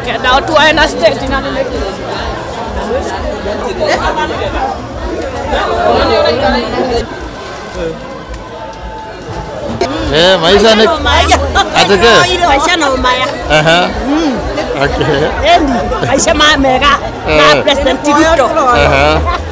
Kenda watu waenda state inanile. Maisha ni atake. Maisha na umaya. Okay. Maisha mega na President Ruto.